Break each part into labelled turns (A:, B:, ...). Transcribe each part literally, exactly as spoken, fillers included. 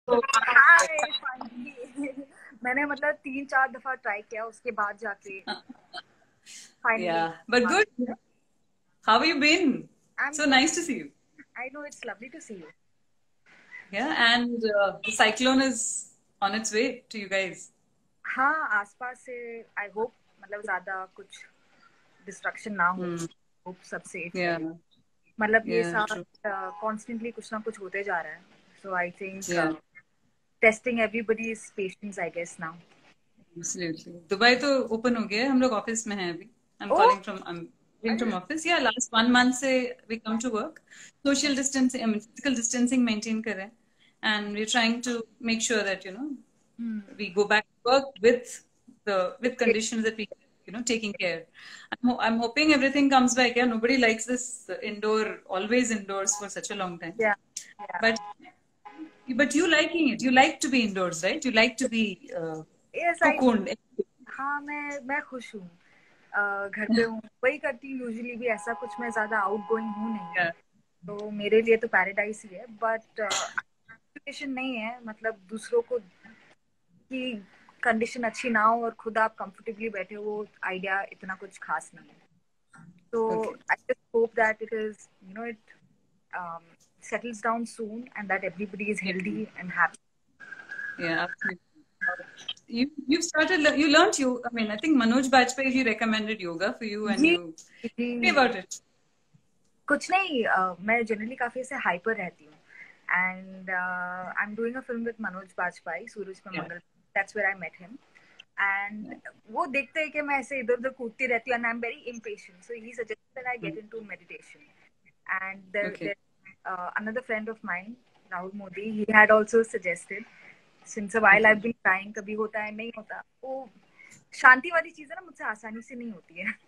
A: तो हाय फाइनली मैंने मतलब तीन चार दफा ट्राई किया उसके बाद जाके finally
B: Yeah, but good. How have you been?
A: I am
B: So
A: good
B: nice to see you.
A: I know it's lovely to see you
B: Yeah, and uh, the cyclone is on its way to you guys.
A: हाँ आसपास से I hope मतलब ज्यादा कुछ destruction ना हो
B: Hmm.
A: Hope सब safe है
B: Yeah,
A: मतलब ये
B: yeah,
A: साथ
B: true.
A: कॉन्स्टेंटली कुछ ना कुछ होते जा रहा है so I think
B: Yeah,
A: testing everybody's patience I guess now
B: absolutely. Dubai तो ओपन हो गया है. हम लोग ऑफिस में हैं अभी. I'm
A: oh
B: calling from I'm calling from office. Yeah, last one month से we come to work. Social distancing, I mean physical distancing maintain कर रहे हैं. And we're trying to make sure that you know we go back to work with the with conditions that we you know taking care. I'm, ho- I'm hoping everything comes back. Yeah, nobody likes this uh, indoor, always indoors for such a long time.
A: या
B: But but you liking it? You like to be indoors, right? You like to be uh,
A: yes I
B: cocooned.
A: हाँ मैं मैं खुश हूँ अ, घर पे हूँ वही करती हूँ यूजुअली भी ऐसा कुछ मैं ज्यादा आउट गोइंग हूँ नहीं
B: Yeah.
A: तो मेरे लिए तो पैराडाइज ही है बट सिचुएशन नहीं है मतलब दूसरों को की कंडीशन अच्छी ना हो और खुद आप कंफर्टेबली बैठे हो वो आइडिया इतना कुछ खास नहीं है तो
B: Okay.
A: I just hope that it is you know it settles down soon and that everybody is
B: Yeah.
A: healthy and happy.
B: Yeah. Absolutely. You you started le- you learned you. I mean, I think Manoj Bajpayee he recommended yoga for you, and
A: जी
B: you tell me
A: जी
B: about it.
A: कुछ नहीं uh, मैं generally काफी ऐसे hyper रहती हूँ and I am doing a film with Manoj Bajpayee Suraj Pe
B: Yeah.
A: Mangal that's where I met him
B: Yeah.
A: And वो देखते हैं कि मैं ऐसे इधर उधर कूदती रहती हूँ and I am very impatient so he suggested that I
B: Mm.
A: Get into meditation and there
B: Okay.
A: There another friend of mine Rahul Modi he had also suggested since a while I have
B: Okay.
A: Been trying कभी होता है नहीं होता वो शांति वाली चीज है ना मुझसे आसानी से नहीं होती है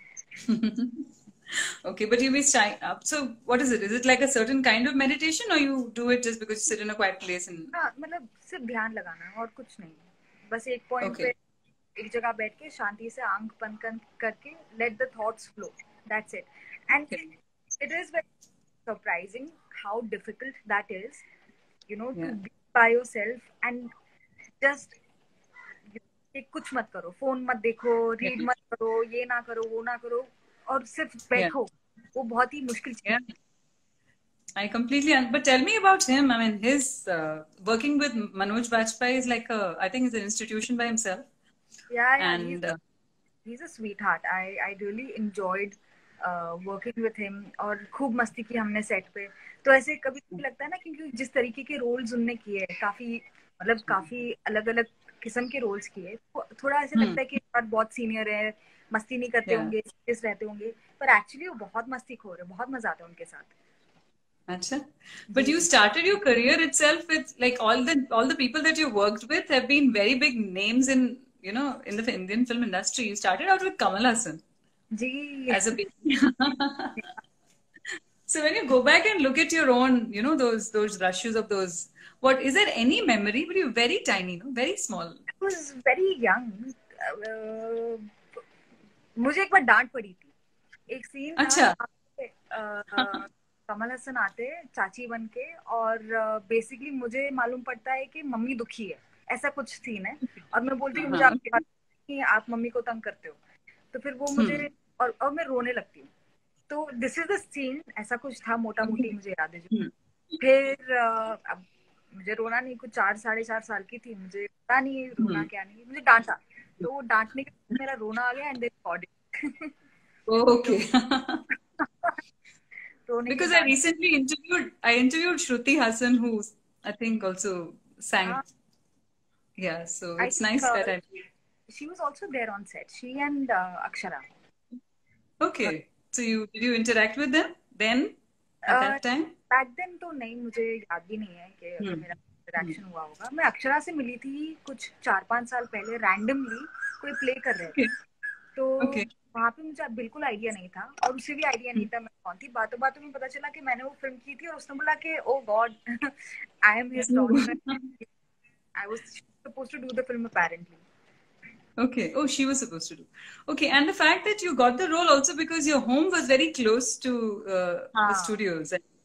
B: Okay, but you be shy up. So what is it? Is it like a certain kind of meditation, or you do it just because you sit in a quiet place and
A: हाँ मतलब सिर्फ ध्यान लगाना है और कुछ नहीं बस एक पॉइंट पे
B: okay,
A: एक जगह बैठ के शांति से आंख बंद कर, करके let the thoughts flow that's it and
B: okay,
A: it is very surprising how difficult that is you know to
B: yeah,
A: be by yourself and just कुछ मत करो फोन मत देखो
B: yeah,
A: रीड मत करो ये ना करो वो ना करो और सिर्फ
B: yeah,
A: बैठो वो बहुत ही मुश्किल चीज
B: yeah. I completely. Un- but tell me about him. I mean, his uh, working with Manoj Bajpayee is like a. I think it's an institution by himself.
A: है या या ही
B: And uh,
A: he's a sweetheart. I I really enjoyed uh, working with him और खूब मस्ती की हमने set पे तो ऐसे कभी कभी लगता है ना क्योंकि जिस तरीके के रोल्स उनने किए हैं काफी मतलब काफी अलग अलग किस्म के रोल्स किए तो थोड़ा ऐसे
B: hmm,
A: लगता है कि यार बहुत सीनियर है मस्ती नहीं करते
B: yeah.
A: होंगे सीरियस रहते होंगे पर एक्चुअली वो बहुत मस्ती खोर है बहुत मजा आता है उनके साथ
B: Acha. But
A: ji
B: you
A: ji
B: started your career itself with like all the all the people that you worked with have been very big names in you know in the Indian film industry. You started out with Kamal Hassan
A: ji
B: as a baby. So when you go back and look at your own, you know, those those rushes of those, what is there any memory? But you're very tiny, no, very small.
A: I was very young. Uh, मुझे एक बार डांट पड़ी थी एक scene था
B: अच्छा.
A: जहाँ पे अ, कमल हसन आते चाची बन के और बेसिकली मुझे मालूम पड़ता है कि मम्मी दुखी है ऐसा कुछ सीन है और मैं बोलती हूँ मुझे
B: हाँ.
A: आपकी बात नहीं आप मम्मी को तंग करते हो तो फिर वो
B: Hmm.
A: मुझे और, और मैं रोने लगती हूँ तो दिस इज द सीन ऐसा कुछ था मोटा मोटी मुझे याद है जो
B: Hmm.
A: फिर अ, अब मुझे रोना नहीं कुछ चार साढ़े चार साल की थी मुझे पता नहीं रोना
B: Hmm.
A: क्या नहीं मुझे डांटा तो वो डांटने के बाद मेरा रोना आ गया एंड देन तो
B: Okay.
A: रोने के
B: Because I
A: बाद
B: recently interviewed I interviewed Shruti Hassan, who I think also sang.
A: हाँ
B: Yeah, so
A: I
B: it's
A: think
B: nice that I.
A: She was also there on set she and Akshara
B: Okay. So you did you interact with them then at that time?
A: Back then तो नहीं मुझे याद भी नहीं है कि अगर
B: Hmm.
A: मेरा
B: Hmm.
A: इंटरेक्शन हुआ होगा मैं अक्षरा से मिली थी कुछ चार पांच साल पहले रैंडमली कोई प्ले कर रहे थे
B: Okay.
A: तो
B: Okay.
A: वहां पे मुझे बिल्कुल आइडिया नहीं था और उसे भी आइडिया नहीं
B: Hmm.
A: था मैं कौन थी बातों बातों में पता चला कि मैंने वो फिल्म की थी और उसने बोला कि oh God I am his daughter I was supposed to do the film apparently
B: Okay. Oh, she was supposed to do. Okay, and the fact that you got the role also because your home was very close to uh, the
A: हाँ
B: studios.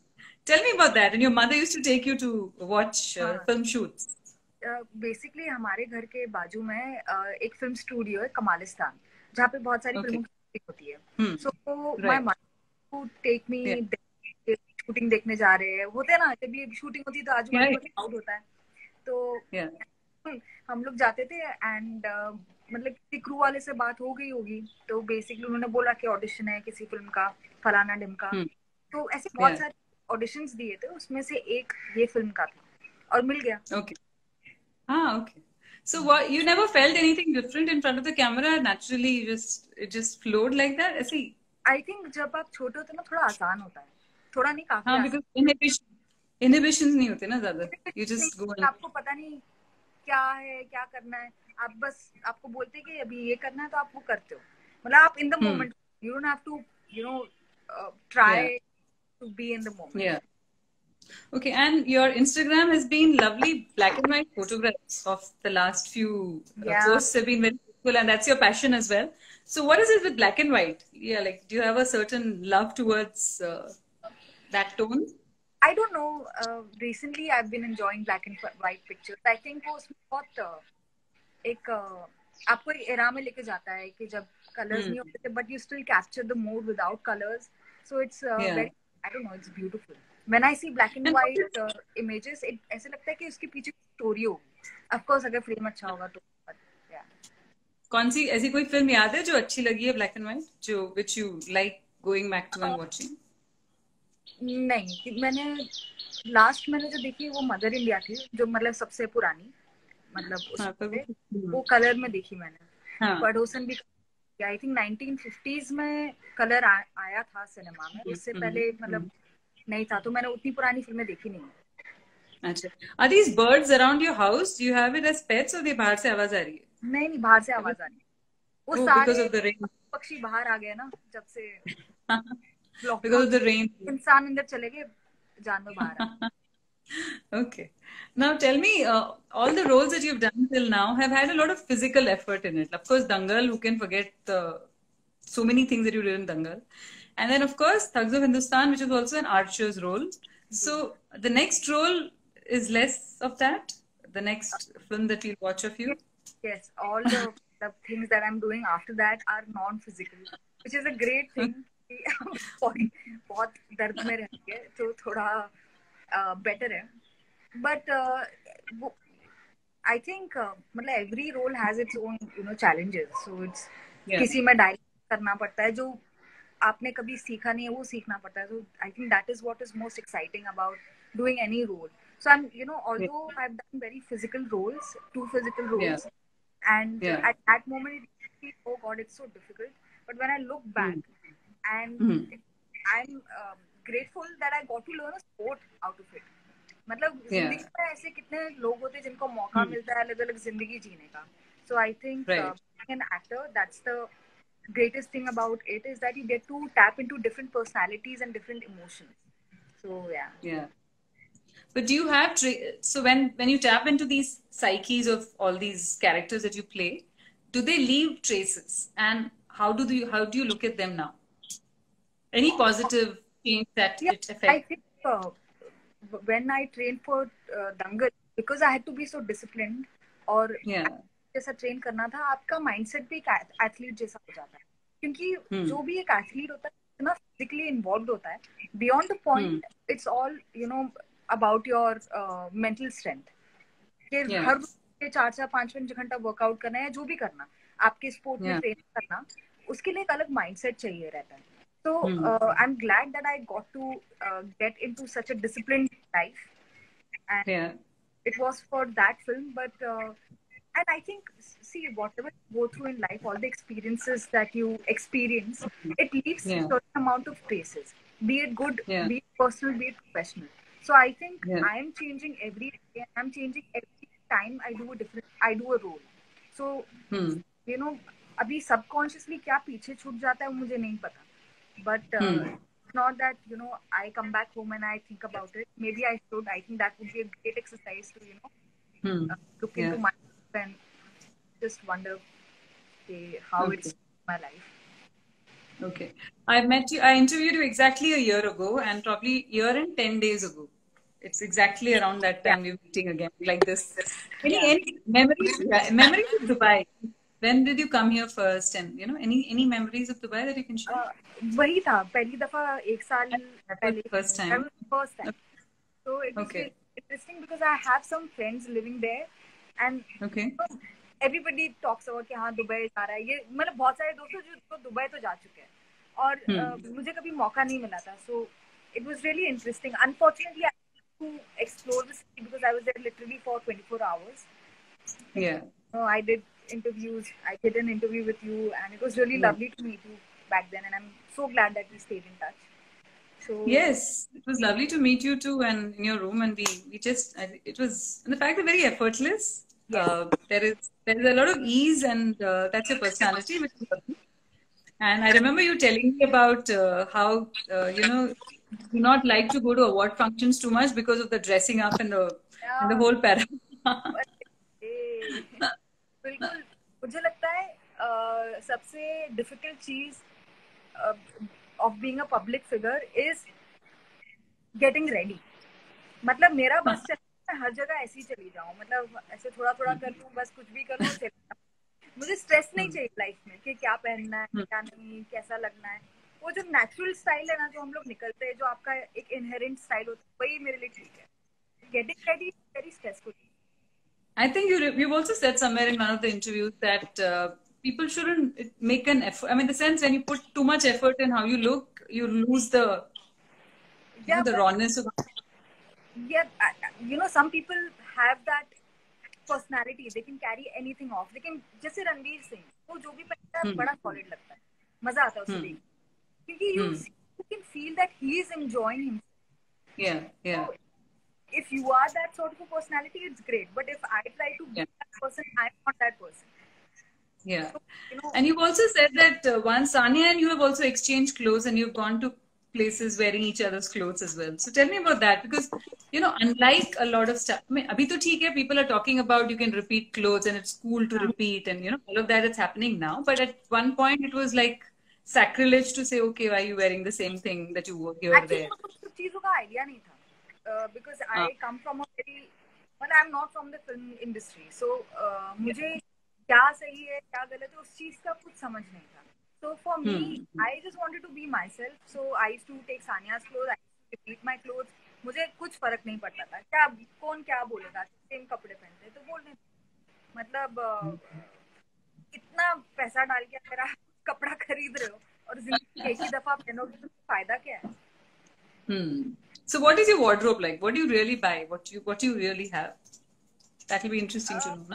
B: Tell me about that. And your mother used to take you to watch uh,
A: हाँ
B: film shoots.
A: Basically हमारे घर के बाजू में uh, एक film studio है कमालिस्तान, जहाँ पे बहुत सारी
B: Okay.
A: फिल्मों की शूटिंग होती है.
B: Hmm.
A: So my
B: Right.
A: Mother take me,
B: Yeah.
A: Shooting देखने जा रहे हैं, होते हैं ना जब ये शूटिंग होती है तो आजू
B: Yeah.
A: बाजू में क्राउड होता है. तो
B: Yeah.
A: हम लोग जाते थे एंड uh, मतलब किसी क्रू वाले से बात हो गई होगी, तो बेसिकली उन्होंने बोला कि ऑडिशन है किसी फिल्म का, फलाना ढिमका.
B: Hmm.
A: तो ऐसे बहुत
B: Yeah.
A: सारे ऑडिशंस दिए थे, उसमें से एक ये फिल्म का था और मिल गया.
B: Okay. Ah, okay. So what, you never felt anything different in front of the camera? Naturally, you just it just flowed like that? ऐसे ही?
A: आई थिंक जब आप छोटे होते हैं ना थोड़ा आसान होता है, थोड़ा नहीं काफी
B: हाँ,
A: आसान.
B: because inhibition inhibitions नहीं होते ना ज्यादा. You just go and
A: आपको पता नहीं क्या है क्या करना है, आप बस आपको बोलते हैं कि अभी ये करना है तो आप वो करते हो. मतलब आप in the
B: Hmm.
A: Moment, you don't have to you know try
B: Yeah.
A: To be in the moment.
B: Yeah. Okay, and your Instagram has been lovely black and white photographs of the last few uh,
A: Yeah.
B: posts have been very beautiful, and that's your passion as well. So, what is it with black and white? Yeah, like, do you have a certain love towards uh, that tone?
A: I don't know. Uh, recently, I've been enjoying black and white pictures. I think वो उसमें बहुत uh, एक uh, आपको एक era में लेके जाता है कि जब कलर्स
B: Hmm.
A: नहीं होते थे, but you still capture the mood without colors. So it's uh,
B: Yeah.
A: very, I don't know, it's beautiful. When I see black and
B: And what
A: white uh, images, it ऐसे लगता है कि उसके पीछे story होगी. Of course, अगर frame अच्छा होगा तो. But, yeah.
B: कौन सी ऐसी कोई फिल्म याद है जो अच्छी लगी है ब्लैक एंड व्हाइट, जो which you like going back to and watching?
A: नहीं कि मैंने लास्ट मैंने जो देखी वो मदर इंडिया थी, जो मतलब सबसे पुरानी, मतलब
B: हाँ, पर
A: उसमें
B: वो
A: वो कलर में देखी मैंने.
B: हाँ.
A: पड़ोसन भी आई थिंक नाइनटीन फिफ्टीज में कलर आ, आया था सिनेमा में, उससे
B: हम्म,
A: पहले
B: हम्म.
A: मतलब नहीं था, तो मैंने उतनी पुरानी फिल्में देखी नहीं.
B: अच्छा. Are these birds around your house? Do you have it as pets or they बाहर से आवाज आ रही है?
A: नहीं नहीं बाहर से आवाज आ रही. वो
B: Oh, because
A: सारे
B: of the rain.
A: पक्षी बाहर आ गए ना जब से
B: Because of the rain.
A: इंसान अंदर चले गए, जानवर बाहर आ.
B: Okay. Now tell me, uh, all the roles that you've done till now have had a lot of physical effort in it. Of course, Dangal, who can forget the, so many things that you did in Dangal. And then, of course, Thugs of Hindustan, which is also an archer's role. So the next role is less of that. The next film that we'll watch of you.
A: Yes, all the, the things that I'm doing after that are non-physical, which is a great thing. body बहुत दर्द में रहती है तो थोड़ा better है. But I think मतलब every role has its own you know challenges. So it's किसी में डायरेक्ट करना पड़ता है जो आपने कभी सीखा नहीं है, वो सीखना पड़ता है. So I think that is what is most exciting about doing any role. So I'm, you know, although I've done very physical roles, two physical roles, yeah. and
B: yeah.
A: at that moment it feels, oh God, it's so difficult. But when I look back, mm. and mm. I'm um, grateful that I got to learn a sport out of it. मतलब जिंदगी में ऐसे कितने लोग होते हैं जिनको मौका मिलता है अलग अलग जिंदगी जीने का. So I think right. uh, being an actor, that's the greatest thing about it, is that you get to tap into different personalities and different emotions. So yeah.
B: Yeah. But do you have tra- so when when you tap into these psyches of all these characters that you play, do they leave traces? And how do you how do you look at them now? Any positive change that
A: yeah,
B: it affects?
A: I think uh, when I trained for uh, Dangal, because I had to be so disciplined, और
B: yeah.
A: जैसा train करना था, आपका mindset भी एक athlete जैसा हो जाता है, क्योंकि hmm. जो भी एक एथलीट होता है इतना फिजिकली इन्वॉल्व होता है. Beyond the point it's all you know about your uh, mental strength. कि yeah. हर के चार चार पांच पांच घंटा वर्कआउट करना है, जो भी करना आपके स्पोर्ट yeah. में ट्रेन करना, उसके लिए एक अलग माइंडसेट चाहिए रहता है. So mm. uh, I'm glad that I got to uh, get into such a disciplined life, and
B: yeah.
A: it was for that film. But uh, and I think, see, whatever you go through in life, all the experiences that you experience, it leaves yeah. a certain amount of traces, be it good, yeah. be it personal, be it professional. So I think yeah. I am changing every day. I'm changing every time I do a different, I do a role. So hmm. you know, अभी subconsciously क्या पीछे छूट जाता है मुझे नहीं पता. But uh, hmm. it's not that you know I come back home and I think about it. Maybe I should. I think that would be a great exercise to you know hmm. uh, look yeah. into myself and just wonder okay, how okay. it's my life.
B: Okay. I met you, I interviewed you exactly a year ago, and probably year and ten days ago. It's exactly around that
A: Yeah.
B: time we're meeting again, like this. Any
A: Yeah.
B: any memories memories of Dubai? When did you come here first? And you know, any any memories of Dubai that you can share?
A: Uh, वही था पहली दफा एक साल
B: That was
A: पहले
B: the first
A: that
B: time.
A: was the first time. So it was
B: Okay.
A: really interesting because I have some friends living there, and
B: Okay.
A: you know, everybody talks about कि हाँ Dubai जा रहा है ये मतलब बहुत सारे दोस्त हैं जो जो दुबई तो जा चुके हैं और
B: Hmm.
A: uh, मुझे कभी मौका नहीं मिला था. So it was really interesting. Unfortunately, I had to explore the city because I was there literally for twenty-four hours.
B: Yeah.
A: So I did interviews. I did an interview with you, and it was really
B: Yeah.
A: lovely to meet you back then. And I'm so glad that we stayed in touch. So
B: Yes, it was lovely to meet you too, and in your room, and we we just I- it was, and the fact that very effortless.
A: yes,
B: Uh, there is there is a lot of ease, and uh, that's your personality, which is lovely. And I remember you telling me about uh, how uh, you know you do not like to go to award functions too much because of the dressing up and the and the
A: yeah,
B: whole para.
A: ए, बिल्कुल मुझे लगता है अ, सबसे difficult चीज of being a public figure is getting ready. मतलब मेरा बस चल मैं हर जगह ऐसे ही चली जाऊं मतलब ऐसे थोड़ा थोड़ा कर लूं बस कुछ भी करूं और चली जाऊं. मुझे स्ट्रेस नहीं चाहिए लाइफ में कि क्या पहनना है क्या नहीं कैसा लगना है. वो जो नेचुरल स्टाइल है ना जो हम लोग निकलते हैं जो आपका एक इनहेरेंट स्टाइल होता है वही मेरे लिए ठीक है. Getting ready very stressful.
B: I think you you've also said somewhere in one of the interviews that uh, people shouldn't make an effort. I mean, the sense when you put too much effort in how you look, you lose the you know
A: Yeah,
B: the
A: but
B: rawness of.
A: yeah, you know, some people have that personality. They can carry anything off. They can जैसे रणवीर सिंह वो जो भी पहनता है
B: Hmm.
A: बड़ा solid लगता है. मजा आता है उसे
B: Hmm.
A: देख क्योंकि you
B: Hmm.
A: you can feel that he is enjoying himself.
B: Yeah. Yeah.
A: So if you are that sort of a personality, it's great. But if I try to be
B: Yeah.
A: that person, I'm not that person.
B: Yeah.
A: So you know,
B: And you've also said that uh, once Anya and you have also exchanged clothes and you've gone to places wearing each other's clothes as well. So tell me about that because you know, unlike a lot of stuff, I mean, abhi to theek hai, people are talking about you can repeat clothes and it's cool to repeat and you know all of that is happening now. But at one point it was like sacrilege to say, okay, why are you wearing the same thing that you wore here
A: actually
B: there?
A: मुझे कुछ चीजों का idea नहीं था. Uh, because
B: Uh,
A: I come from a very well, I'm not from the film industry, so uh, मुझे क्या सही है क्या गलत है उस चीज का कुछ समझ नहीं था. So for me,
B: hmm.
A: I just wanted to be myself. So I used to take Sania's clothes, I used to repeat my clothes. मुझे कुछ फर्क नहीं पड़ता था क्या कौन क्या बोलेगा सेम कपड़े पहनते तो बोलने मतलब uh, इतना पैसा डाल के अगर आप कपड़ा खरीद रहे हो और जिंदगी एक ही दफा पहनोगे तो फायदा क्या है.
B: Hmm. So what is your wardrobe like? What do you really buy? What you what do you really have? That will be interesting to
A: Uh,
B: know, na?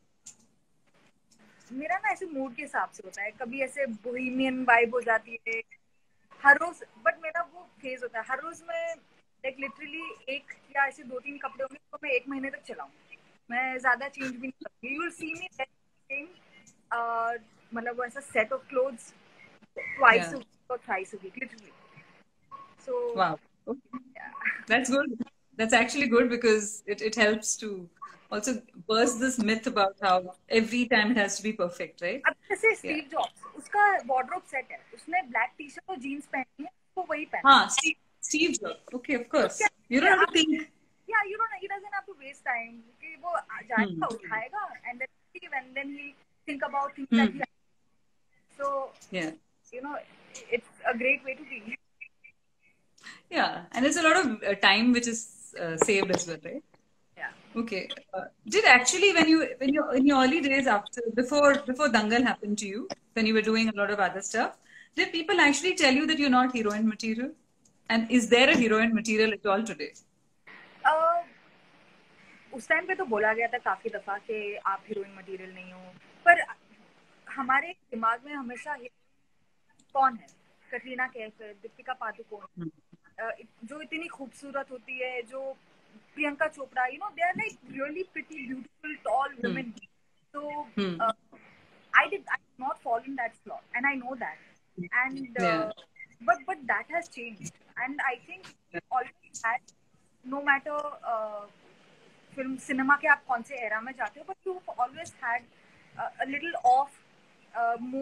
A: मेरा ना ऐसे मूड के हिसाब से होता है. कभी ऐसे बोहेमियन वाइब हो जाती है हर रोज. बट मेरा वो फेज होता है हर रोज में लाइक लिटरली एक या ऐसे दो तीन कपड़े होंगे तो मैं एक महीने तक चलाऊंगी. मैं ज्यादा चेंज भी नहीं करती. You will see me same मतलब वो ऐसा set of clothes twice
B: Yeah.
A: A week और thrice a week literally. So
B: Wow. Okay. That's good. That's actually good because it, it helps to also burst this myth about how every time it has to be perfect, right?
A: अब जैसे
B: Yeah.
A: Steve Jobs उसका wardrobe set है उसने black T shirt और jeans पहनी है वो वही पहनता
B: Ah,
A: है.
B: Steve, Steve Jobs. Okay, of
A: तो क्या
B: course. You don't have to
A: आप
B: think.
A: yeah you don't he doesn't have to waste time कि वो
B: Hmm.
A: जाएगा उठाएगा and then leave and then he think about things that he
B: Hmm.
A: so
B: Yeah.
A: you know it's a great way to be.
B: Yeah. And there's a lot of uh, time which is uh, saved as well, right?
A: Yeah.
B: Okay. Uh, did actually when you when you in your early days after before before Dangal happened to you, when you were doing a lot of other stuff, did people actually tell you that you're not heroine material? And is there a heroine material at all today?
A: uh, उस time पे तो बोला गया था काफी दफा कि आप हीरोइन मटेरियल नहीं हो पर हमारे दिमाग में हमेशा कौन है कटरीना कैफ है दीपिका पादुकोण
B: Hmm.
A: जो इतनी खूबसूरत होती है जो Priyanka Chopra you know they are like really pretty beautiful tall
B: Hmm.
A: Women. So
B: Hmm.
A: uh, I did I did not fall in that slot, and I know that. And
B: Yeah.
A: uh, but but that has changed, and I think always had no matter uh, film cinema के आप कौन से era में जाते हो, but you've always had uh, a little of uh, more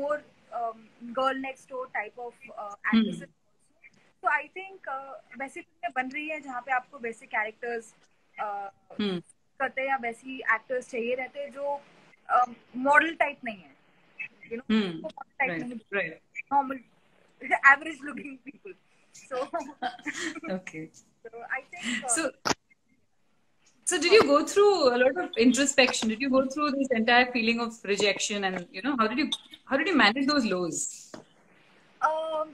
A: girl next door type of
B: Hmm.
A: Actresses. तो I think वैसी फिल्में बन रही है जहाँ पे आपको वैसे कैरेक्टर्स
B: Hmm.
A: करते हैं या वैसी एक्टर्स चाहिए रहते हैं जो मॉडल टाइप नहीं है, you know,
B: Hmm.
A: Model type
B: Right.
A: नहीं,
B: Right.
A: Normal average looking people. So
B: Okay.
A: so I think uh,
B: So, so did you
A: sorry.
B: go through a lot of introspection? Did you go through this entire feeling of rejection, and you know how did you how did you manage those lows?
A: um,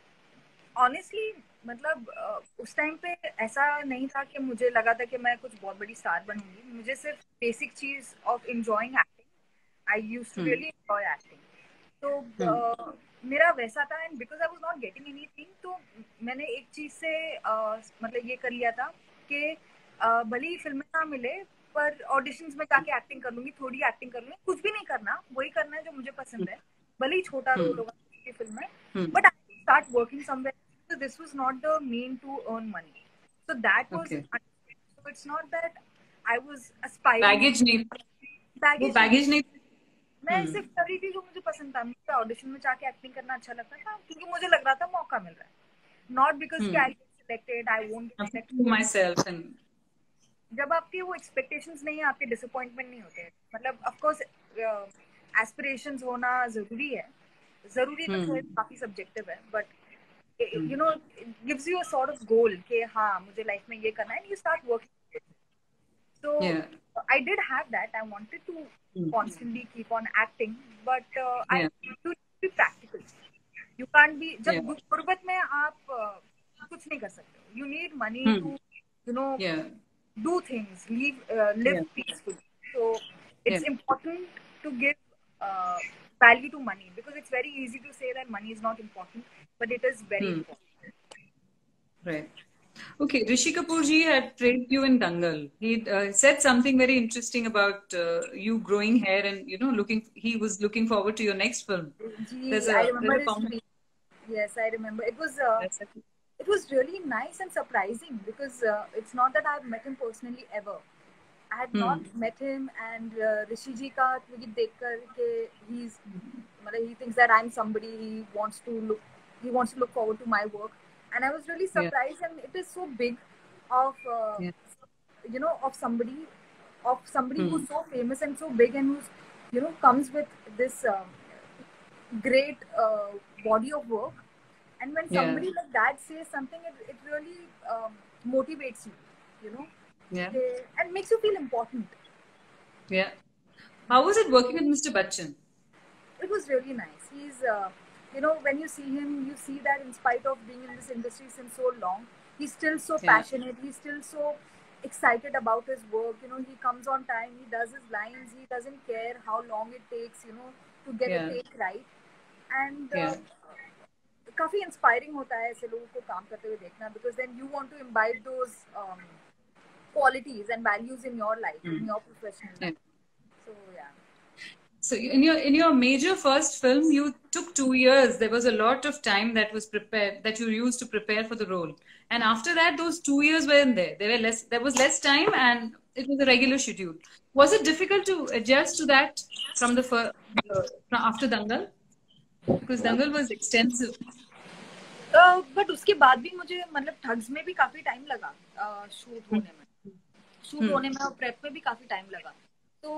A: honestly मतलब uh, उस time पे ऐसा नहीं था कि मुझे लगा था कि मैं कुछ बहुत बड़ी स्टार बनूंगी। मुझे सिर्फ बेसिक चीज of enjoying acting, I used to
B: Hmm.
A: Really enjoy acting. तो
B: Hmm.
A: uh, मेरा वैसा था, and because I was not getting anything, तो मैंने एक चीज से uh, मतलब ये कर लिया था कि uh, भले ही फिल्म में ना मिले पर ऑडिशंस में जाके एक्टिंग कर लूंगी, थोड़ी एक्टिंग कर लूंगी, कुछ भी नहीं करना, वही करना है जो मुझे पसंद है, भले ही छोटा रोल
B: Hmm.
A: होगा की फिल्म में,
B: Hmm.
A: But I start working somewhere. So this was not the mean to earn money. So that was,
B: Okay.
A: so it's not that I was aspiring
B: Baggage नहीं, वो
A: baggage नहीं।
B: baggage नहीं.
A: मैं
B: Hmm.
A: सिर्फ कर रही थी जो मुझे पसंद था, मुझे ऑडिशन में जाके एक्टिंग करना अच्छा लगता था क्योंकि मुझे लग रहा था मौका मिल रहा है, नॉट बिकॉज कि
B: Hmm.
A: I get selected, I won't get
B: I've
A: selected.
B: to myself and
A: जब आपके वो एक्सपेक्टेशंस नहीं है, आपके डिसअपॉइंटमेंट नहीं होते। मतलब ऑफ कोर्स एस्पिरेशंस होना जरूरी है, जरूरी तो
B: hmm.
A: है, काफी सब्जेक्टिव है, but
B: Hmm.
A: you know it gives you a sort of goal कि हाँ मुझे लाइफ में ये करना है, and you start working। So
B: Yeah.
A: I did have that, I wanted to
B: Hmm.
A: constantly keep on acting, but uh, I
B: Yeah.
A: to be practical, you can't be,
B: Yeah.
A: जब गुर्बत में आप uh, कुछ नहीं कर सकते, you need money
B: Hmm.
A: to you know
B: Yeah.
A: do things, live uh, live
B: Yeah.
A: peacefully, so
B: Yeah.
A: it's important to give uh, value to money, because it's very easy to say that money is not important, but it is very
B: Hmm.
A: important.
B: Right. Okay, Rishi Kapoor ji had praised you in Dangal. He uh, said something very interesting about uh, you growing hair and you know looking. He was looking forward to your next film. There's
A: Gee, I
B: a
A: remember
B: there's a
A: his
B: comment.
A: speech. Yes, I remember. It was uh,
B: That's it.
A: it was really nice and surprising, because uh, it's not that I've met him personally ever. I had not
B: Hmm.
A: met him, and uh, Rishi ji ka tweet dekhkar ke he's, मतलब he thinks that I'm somebody. He wants to look, he wants to look forward to my work, and I was really
B: Yeah.
A: surprised. And it is so big of uh,
B: Yeah.
A: you know of somebody, of somebody
B: Hmm.
A: who's so famous and so big, and who's you know comes with this uh, great uh, body of work. And when
B: Yeah.
A: somebody like that says something, it, it really um, motivates you, you know,
B: Yeah.
A: Eh, and makes you feel important.
B: Yeah. How was it working with Mister Bachchan?
A: It was really nice. He's, uh, you know, when you see him, you see that in spite of being in this industry since so long, he's still so
B: Yeah.
A: passionate. He's still so excited about his work. You know, he comes on time. He does his lines. He doesn't care how long it takes, you know, to get
B: Yeah.
A: a take right. And uh,
B: Yeah.
A: काफी inspiring होता है ऐसे लोगों को काम करते हुए देखना, because then you want to imbibe those um, qualities and values in your life,
B: Hmm.
A: in your professional
B: Yeah.
A: life. So yeah.
B: So you- in your in your major first film, you took two years. There was a lot of time that was prepared that you used to prepare for the role. And after that, those two years weren't there. There were less. There was less time, and it was a regular schedule. Was it difficult to adjust to that from the fir- uh, from after Dangal? Because Dangal was extensive.
A: But uh, उसके बाद भी मुझे मतलब thugs में भी काफी time लगा shoot uh, होने में, शूट
B: Hmm.
A: होने में और प्रेप में भी काफी टाइम लगा। तो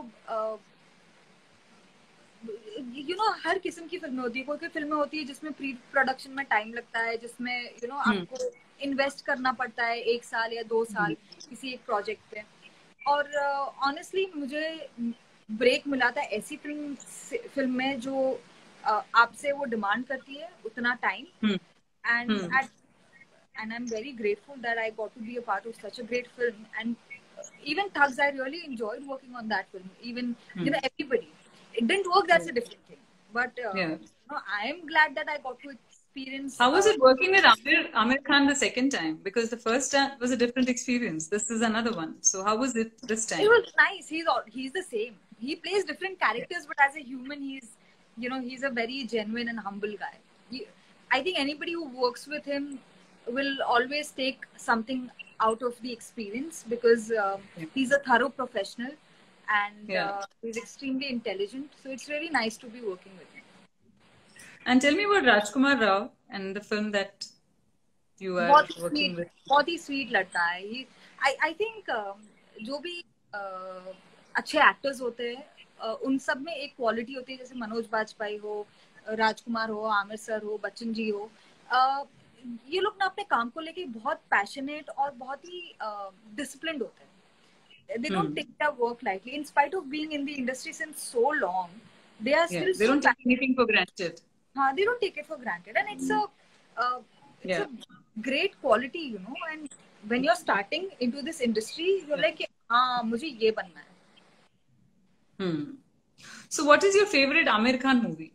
A: यू नो हर किस्म की फिल्में होती है, कोई कोई फिल्में होती है जिसमें प्री प्रोडक्शन में टाइम लगता है, जिसमें यू नो
B: Hmm.
A: आपको इन्वेस्ट करना पड़ता है एक साल या दो साल किसी एक प्रोजेक्ट पे। और ऑनेस्टली uh, मुझे ब्रेक मिला था ऐसी फिल्म फिल्म में जो uh, आपसे वो डिमांड करती है उतना time,
B: Hmm.
A: And
B: Hmm.
A: At and I'm very grateful that I got to be a part of such a great film. And even Thugs, I really enjoyed working on that film. Even
B: Hmm.
A: you know everybody, it didn't work. That's
B: Yeah.
A: a different thing. But uh,
B: Yeah.
A: no, I am glad that I got to experience.
B: How was
A: Uh,
B: it working with Amir, Amir Khan the second time? Because the first time was a different experience. This is another one. So how was it this
A: it
B: time?
A: was nice. He's all, he's the same. He plays different characters, but as a human, he's you know he's a very genuine and humble guy. He, I think anybody who works with him will always take something out of the experience, because uh,
B: Yeah.
A: he's a thorough professional, and
B: Yeah.
A: uh, he's extremely intelligent. So it's really nice to be working with him.
B: And tell me about Rajkumar Rao and the film that you are
A: बहुत ही
B: working
A: sweet,
B: with.
A: बहुत ही sweet लड़का है. ही आई I think जो भी uh, अच्छे actors होते हैं uh, उन सब में एक क्वालिटी होती है, जैसे मनोज बाजपेयी हो, राजकुमार हो, आमिर सर हो, बच्चन जी हो. uh, ये लोग ना अपने काम को लेके बहुत पैशनेट और बहुत ही डिसिप्लिन्ड uh, होते हैं. They don't
B: Hmm.
A: take their work lightly. In spite of being in the industry since so long, they are
B: Yeah,
A: still
B: they
A: so
B: don't take
A: passionate.
B: anything for granted.
A: Haan, they don't take it for granted, and it's a uh, it's
B: Yeah.
A: a great quality, you know. And when you're starting into this industry, you're
B: Yeah.
A: like, हाँ मुझे ये बनना है.
B: Hmm. So, what is your favorite Amir Khan movie?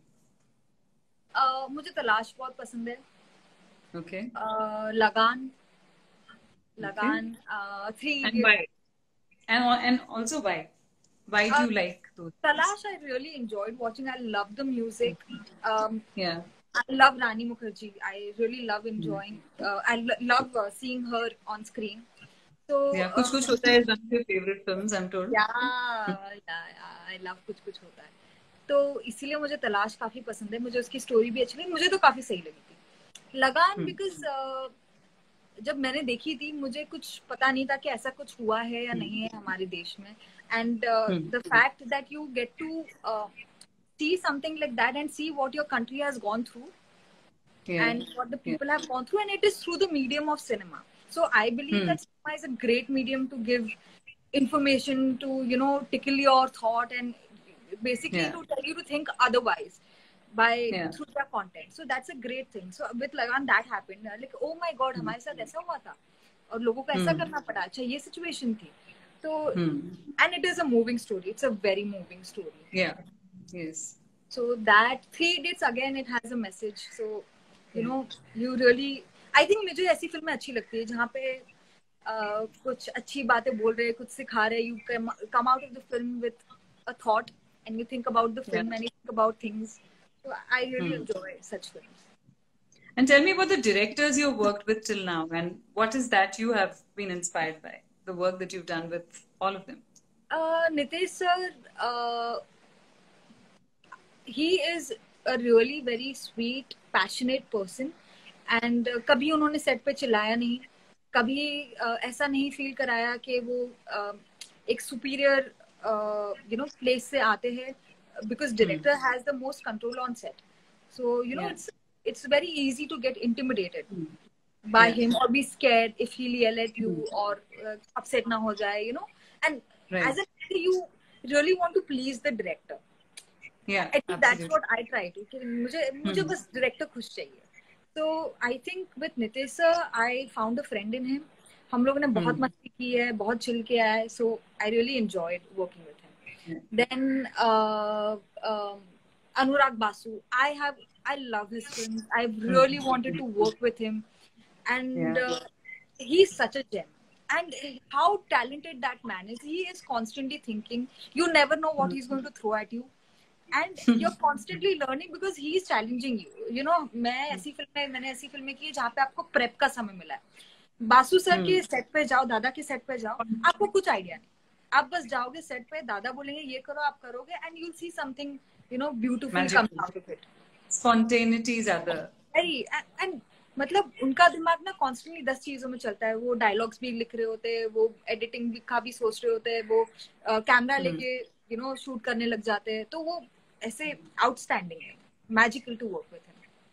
A: Uh, मुझे तलाश बहुत पसंद है.
B: Okay.
A: Uh, लगान, लगान,
B: Okay.
A: uh, Three
B: And
A: Idiots.
B: why? And and also why? Why do
A: Uh,
B: you like those?
A: Talash, I really enjoyed watching. I love the music. Um,
B: Yeah.
A: I love Rani Mukherjee. I really love
B: Hmm.
A: enjoying. Uh, I lo- love uh, seeing her on screen. So
B: Yeah.
A: uh,
B: Kuch Kuch Hota Hai is one of your favorite films, I'm told.
A: yeah, yeah, yeah, I love कुछ कुछ होता है. तो इसीलिए मुझे तलाश काफी पसंद है. मुझे उसकी स्टोरी भी अच्छी लगी. मुझे तो काफी सही लगी थी. लगान
B: Hmm.
A: बिकॉज uh, जब मैंने देखी थी मुझे कुछ पता नहीं था कि ऐसा कुछ हुआ है या नहीं है हमारे देश में. And the fact that you get to see something like that and see what your country has gone through,
B: Yeah.
A: and what the people
B: Yeah.
A: have gone through, and it is through the medium of cinema. So I believe
B: Hmm.
A: that cinema is a great medium to give information, to, you know, tickle your thought, and basically
B: Yeah.
A: to tell you to think otherwise by
B: Yeah.
A: through the content. So that's a great thing. So with Lagan that happened, like oh my god, हमारे साथ ऐसा हुआ था और लोगों को ऐसा
B: Hmm.
A: करना पड़ा. अच्छा ये situation थी. तो
B: Hmm.
A: and it is a moving story. It's a very moving story.
B: Yeah. Yes.
A: So that Three Idiots, again, it has a message. So you know, you really, I think मुझे ऐसी फिल्में अच्छी लगती है जहाँ पे uh, कुछ अच्छी बातें बोल रहे हैं, कुछ सिखा रहे हैं. You come, come out of the film with a thought, and you think about the film,
B: Yeah.
A: and you think about things. So I really
B: Hmm.
A: enjoy such films.
B: And tell me about the directors you've worked with till now, and what is that you have been inspired by, the work that you've done with all of them?
A: Uh, Nitesh sir, uh, he is a really very sweet, passionate person, and uh, कभी उन्होंने set पे चिल्लाया नहीं, कभी uh, ऐसा नहीं feel कराया कि वो uh, एक सुपीरियर यू नो प्लेस से आते हैं, because director
B: Hmm.
A: has the most control on set. So you know,
B: Yeah.
A: it's it's very easy to get intimidated
B: Hmm.
A: by
B: Yeah.
A: him, or be scared if he'll yell at you,
B: Hmm.
A: or uh, upset na ho jaye, you know. And
B: Right.
A: as an actor, you really want to please the director.
B: Yeah.
A: At least that's
B: Absolutely.
A: what I try to. कि मुझे मुझे
B: Hmm.
A: बस director खुश चाहिए. So I think with Nitesh sir, I found a friend in him. हम लोगों ने बहुत
B: Hmm.
A: मस्ती की है, बहुत chill किया है. So I really enjoyed working with him.
B: Yeah.
A: Then uh, um, Anurag Basu, I have I love his films. I really wanted to work with him, and
B: Yeah.
A: uh, he's such a gem. And how talented that man is. He is constantly thinking. You never know what he's going to throw at you, and you're constantly learning because he is challenging you. You know, मैं ऐसी फिल्में मैंने ऐसी फिल्में की जहाँ पे आपको प्रेप का समय मिला है. बासु सर के सेट पे जाओ, दादा के सेट पे जाओ, आपको कुछ आइडिया नहीं. आप बस जाओगे सेट पे, दादा बोलेंगे ये करो, आप करोगे, and you'll see something, you know, beautiful
B: Magical.
A: come out of it.
B: Spontaneity is other.
A: Very, and, and मतलब उनका दिमाग ना कॉन्स्टेंटली दस चीजों में चलता है. वो डायलॉग्स भी लिख रहे होते हैं, वो एडिटिंग का भी सोच रहे होते हैं, वो कैमरा uh, लेके यू नो शूट करने लग जाते हैं. तो वो ऐसे आउटस्टैंडिंग है. Magical to work with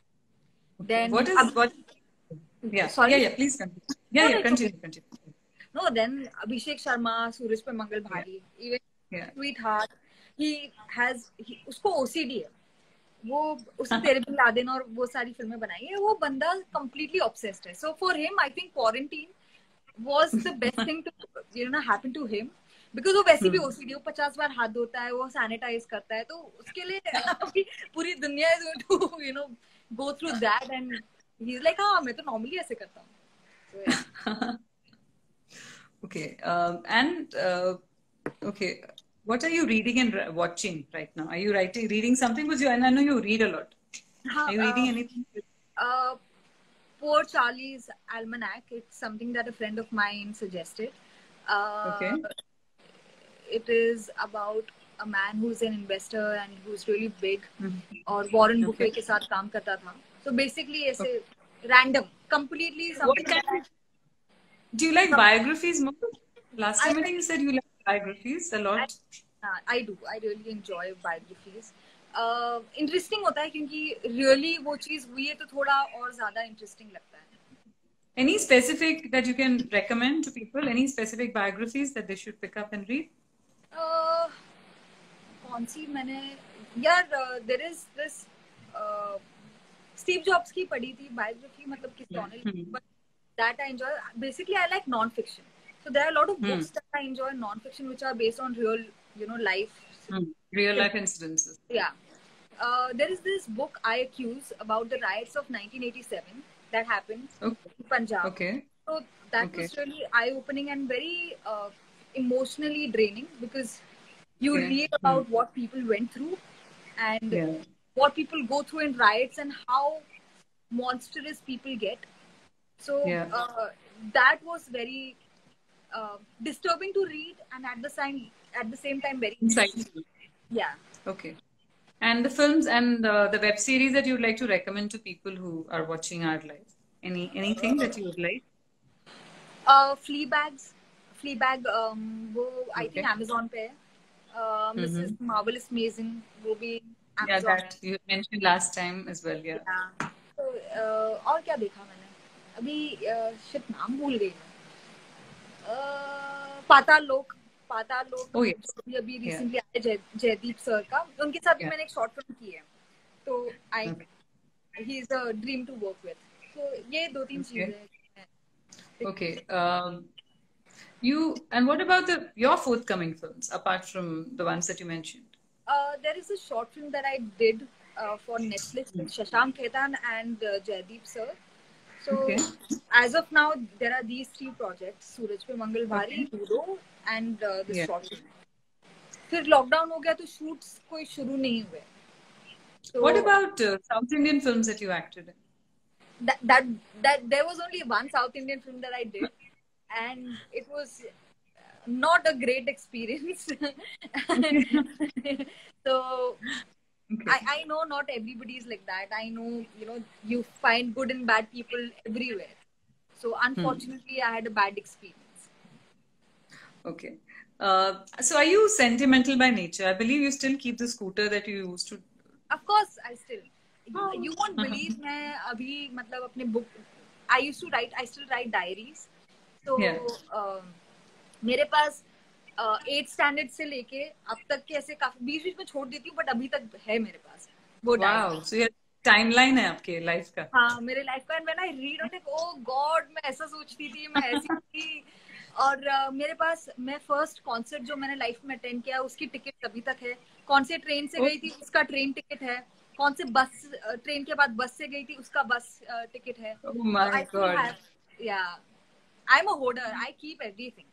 A: him. Then
B: What is what? Yeah.
A: Sorry?
B: Yeah. Yeah. Please continue. Yeah.
A: No,
B: Yeah.
A: no, it's
B: Continue.
A: okay.
B: Continue.
A: No, then Abhishek Sharma, Suraj पे मंगल भारी, even
B: Yeah.
A: Sweetheart, he has he, उसको O C D है. वो उसने तेरे bin Laden और वो सारी फिल्में बनाई है. वो बंदा completely obsessed है. So for him, I think quarantine was the best thing to you know happen to him, because वो वैसे भी O C D, वो पचास बार हाथ धोता है, वो सैनिटाइज करता है, तो उसके लिए अभी पूरी दुनिया is going to you know go through that, and he's like हाँ मैं तो normally ऐसे करता हूँ. So, yeah.
B: Okay. Um, and uh, okay, what are you reading and watching right now? Are you writing, reading something? Because you, and I know you read a lot.
A: हाँ,
B: Are you reading
A: uh,
B: anything?
A: uh, Poor Charlie's Almanac. It's something that a friend of mine suggested. Uh,
B: Okay.
A: It is about a man who's an investor and who's really big, mm-hmm. और Warren Buffett okay. के साथ काम करता था. So basically ऐसे okay. random, completely something. What kind of,
B: do you like some, biographies more? Last time I think you said you like biographies a lot.
A: I, uh, I do. I really enjoy biographies. Interesting uh, होता है क्योंकि really वो चीज हुई है तो थोड़ा और ज्यादा इंटरेस्टिंग लगता है.
B: Any specific that you can recommend to people? Any specific biographies that they should pick up and read?
A: Uh, कौन सी मैंने यार uh, there is this uh, Steve Jobs की पढ़ी थी biography मतलब किसी और ने but that I enjoy. Basically I like non-fiction. So there are a lot of books hmm. that I enjoy non-fiction which are based on real you know life.
B: Hmm. Real life incidences.
A: Yeah. Uh, there is this book I Accuse about the riots of nineteen eighty-seven that happened okay. in Punjab.
B: Okay.
A: So that okay. was really eye-opening and very uh, emotionally draining because you yeah. read about mm. what people went through and yeah. what people go through in riots and how monstrous people get. So yeah. uh, that was very uh, disturbing to read and at the same at the same time very
B: insightful.
A: Yeah.
B: Okay. And the films and uh, the web series that you would like to recommend to people who are watching our live? Any anything that you would like?
A: Uh, Fleabags, Fleabag. Um, wo I okay. think Amazon पे. Uh, Missus Mm-hmm. Marvelous Amazing. वो भी Amazon.
B: Yeah, that you mentioned last time as well. Yeah.
A: Yeah. So uh, और क्या देखा मैंने? अभी uh, shit नाम भूल गई मैं. Uh, पाताल लोक. पाताल लोक
B: oh, yes.
A: जो अभी रिसेंटली आए जय, जयदीप सर का उनके साथ भी yeah. मैंने एक शॉर्ट फिल्म की है तो I he is a dream to work with so ये दो तीन चीजें हैं.
B: Okay. Um, you and what about the your forthcoming films apart from the ones that you mentioned?
A: Uh, there is a short film that I did uh, for Netflix with Shashank Khaitan and uh, Jaydeep sir. So okay. as of now there are these three projects: Suraj pe Mangal Bhari, okay. Ludo and uh, this yeah. short film. फिर lockdown हो गया तो shoots कोई शुरू नहीं हुए.
B: So what about uh, South Indian films that you acted in?
A: That that that there was only one South Indian film that I did, and it was not a great experience. So okay. I I know not everybody is like that. I know you know you find good and bad people everywhere. So unfortunately, hmm. I had a bad experience.
B: Okay. Uh, so are you sentimental by nature? I believe you still keep the scooter that you used to.
A: Of course, I still. Oh. You won't believe मैं अभी मतलब अपने book. I used to write. I still write diaries. So yeah. uh, मेरे पास eight standard से लेके अब तक के ऐसे काफी बीच बीच में छोड़ देती हूँ बट अभी तक है मेरे पास वो
B: wow. So ये टाइमलाइन है आपके लाइफ का.
A: हाँ मेरे लाइफ का. And when I read it like oh God मैं ऐसा सोचती थी मैं ऐसी थी. और uh, मेरे पास मैं फर्स्ट कॉन्सर्ट जो मैंने लाइफ में अटेंड किया उसकी टिकट अभी तक है. कौन से ट्रेन से गई थी उसका ट्रेन टिकट है. कौन से बस ट्रेन के बाद बस से गई थी उसका बस टिकट है.
B: oh my so God.
A: Have, yeah, I'm a hoarder. I keep everything.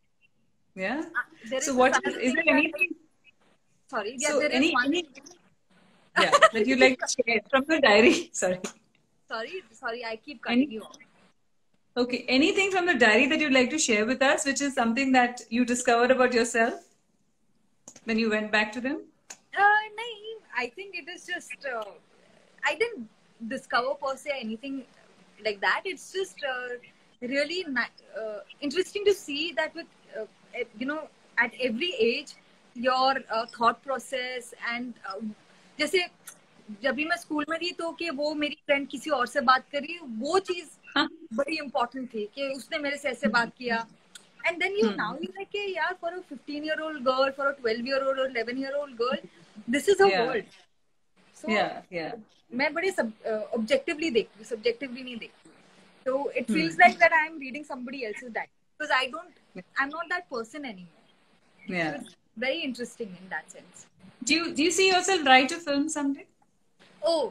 B: Yeah.
A: Uh,
B: so what is, is there anything?
A: Sorry. Yeah,
B: so
A: there
B: any,
A: is one
B: any yeah that you like to share from the diary. Sorry.
A: Sorry, sorry. I keep cutting
B: any,
A: you off.
B: Okay. Anything from the diary that you'd like to share with us, which is something that you discovered about yourself when you went back to them?
A: Uh, no, I think it is just. Uh, I didn't discover per se anything like that. It's just uh, really uh, interesting to see that with uh, you know at every age your uh, thought process and uh, जैसे जब भी मैं school में थी तो कि वो मेरी फ्रेंड किसी और से बात करी वो चीज बड़ी इम्पोर्टेंट थी कि उसने मेरे से ऐसे बात किया. And then you hmm. now you like यार for a fifteen year old girl, for a twelve year old or eleven year old girl, this is a
B: yeah.
A: world. So
B: yeah, yeah.
A: मैं बड़े सब objectively देखती हूँ, subjectively नहीं देखती. So it feels hmm. like that I am reading somebody else's diary because I don't, I'm not that person anymore.
B: Yeah.
A: So it's very interesting in that sense.
B: Do you do you see yourself write a film someday?
A: Oh,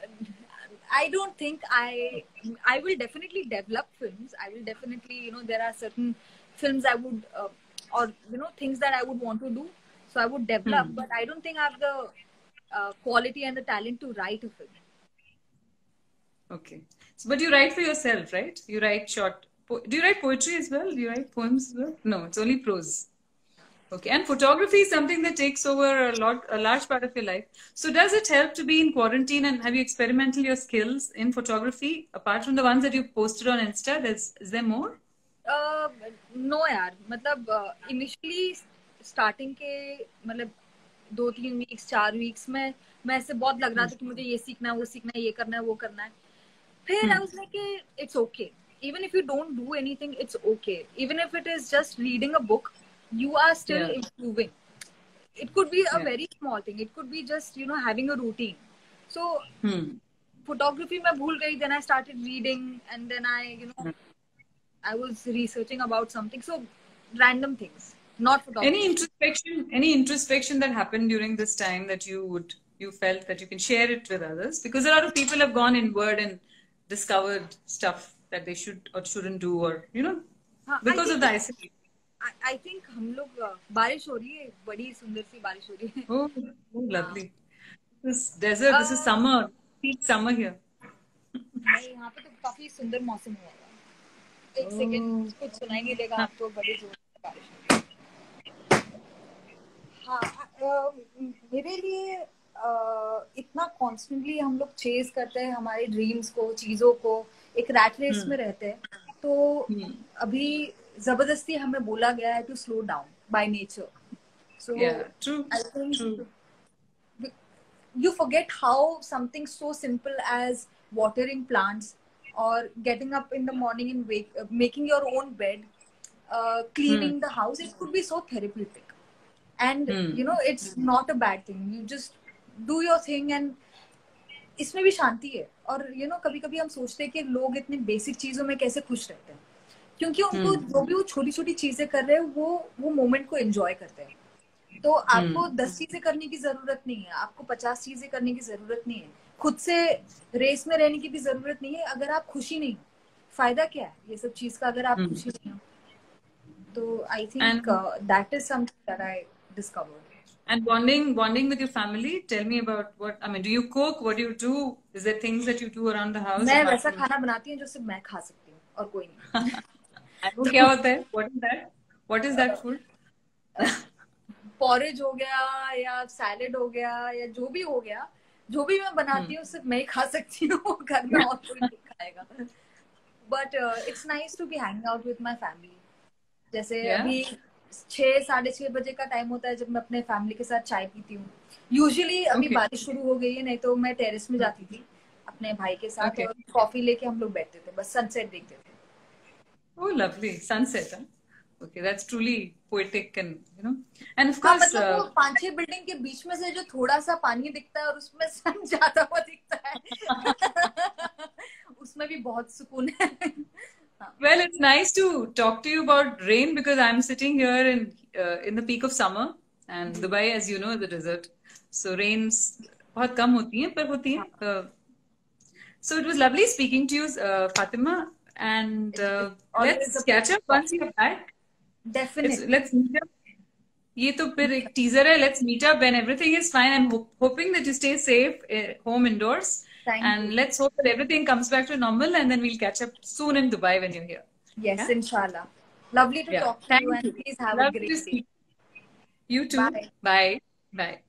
A: I don't think I. I will definitely develop films. I will definitely, you know, there are certain films I would, uh, or you know, things that I would want to do. So I would develop, hmm. but I don't think I have the uh, quality and the talent to write a film.
B: Okay, so, but you write for yourself, right? You write short. Po do you write poetry as well? Do you write poems as well? No, it's only prose. Okay, and photography is something that takes over a lot, a large part of your life. So does it help to be in quarantine, and have you experimented your skills in photography apart from the ones that you posted on Insta? There's, is there more?
A: No यार, मतलब initially starting के मतलब दो तीन weeks चार weeks में मैं ऐसे बहुत लग रहा था कि मुझे ये सीखना है, वो सीखना है, ये करना है, वो करना है. फिर I was like it's okay, even if you don't do anything, it's okay. Even if it is just reading a book, you are still
B: Yeah.
A: improving. It could be a
B: Yeah.
A: very small thing. It could be just, you know, having a routine. So
B: Hmm.
A: photography मैं भूल गई. Then I started reading, and then I, you know, I was researching about something. So random things, not photography.
B: Any introspection, any introspection that happened during this time that you would, you felt that you can share it with others? Because a lot of people have gone inward and discovered stuff that they should or shouldn't do, or you know,
A: हाँ,
B: because of the isolation.
A: I, I think हम लोग बारिश हो रही है, बड़ी सुंदर सी बारिश हो रही है.
B: Oh, oh lovely. This desert, this is summer, peak summer here.
A: नहीं, यहाँ पे तो काफी सुंदर मौसम हुआ है. एक सेकंड, कुछ सुनाई नहीं देगा आपको, बड़ी जोर से बारिश हो रही है. हाँ, मेरे लिए इतना कॉन्स्टेंटली हम लोग चेज करते हैं हमारे ड्रीम्स को, चीजों को, एक रैट रेस में रहते हैं. तो अभी जबरदस्ती हमें बोला गया है to slow down by nature. So I think you forget how something so simple as watering plants or getting up in the morning and wake, uh, making your own bed, uh, cleaning mm. the house, it could be so therapeutic. And mm. you know, it's not a bad thing. You just do your thing, and इसमें भी शांति है. और you know, कभी कभी हम सोचते हैं कि लोग इतने बेसिक चीजों में कैसे खुश रहते हैं, क्योंकि उनको mm. जो भी वो छोटी छोटी चीजें कर रहे हैं, वो वो मोमेंट को एंजॉय करते हैं. तो आपको hmm. दस चीजें करने की जरूरत नहीं है, आपको पचास चीजें करने की जरूरत नहीं है, खुद से रेस में रहने की भी जरूरत नहीं है. अगर आप खुशी नहीं, फायदा क्या है ये सब चीज का अगर आप hmm. खुशी नहीं हो. तो I think that is something that I discovered.
B: And bonding, bonding with your family. Tell me about what, I mean, do you cook? What do you do? Is there things that you do around the house?
A: मैं वैसा खाना बनाती हूँ जो सिर्फ मैं खा सकती हूँ और कोई नहीं.
B: तो क्या होता है? What is that? What is that food?
A: Porridge हो गया या सैलेड हो गया या जो भी हो गया, जो भी मैं बनाती हूँ सिर्फ मैं ही खा सकती हूँ, घर में और कोई नहीं खाएगा. But it's nice to be hanging out with my family. जैसे yeah. अभी छह साढ़े छह बजे का टाइम होता है जब मैं अपने फैमिली के साथ चाय पीती हूँ. यूजुअली अभी okay. बारिश शुरू हो गई है, नहीं तो मैं टेरेस में जाती थी अपने भाई के साथ okay. और कॉफी लेके हम लोग बैठते थे, बस सनसेट देखते थे.
B: Oh, lovely sunset. Huh? Okay, that's truly poetic, and you know, and of course,
A: मतलब वो पांच छह बिल्डिंग के बीच में से जो थोड़ा सा पानी दिखता है और उसमें सन जाता हुआ दिखता है, उसमें भी बहुत सुकून है.
B: Well, it's nice to talk to you about rain, because I'm sitting here in uh, in the peak of summer, and mm-hmm. Dubai, as you know, is a desert, so rains बहुत कम होती हैं, पर होती हैं. Uh, so it was lovely speaking to you, uh, Fatima, and uh, let's catch up once you're back.
A: Definitely.
B: Let's, let's meet up. ये तो फिर एक teaser है. Let's meet up when everything is fine. I'm ho hoping that you stay safe uh, home indoors.
A: Thank
B: and
A: you.
B: Let's hope that everything comes back to normal, and then we'll catch up soon in Dubai when you're here.
A: Yes, yeah? Inshallah. Lovely to yeah. talk to
B: Thank
A: you,
B: you.
A: and please have
B: Love
A: a great day.
B: You too.
A: Bye.
B: Bye. Bye.